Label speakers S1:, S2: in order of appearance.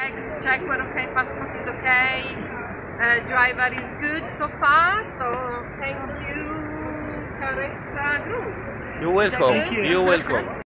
S1: checks, check whether okay, passport is okay, driver is good so far. So thank you, Carresa Group.
S2: You're welcome. You're welcome.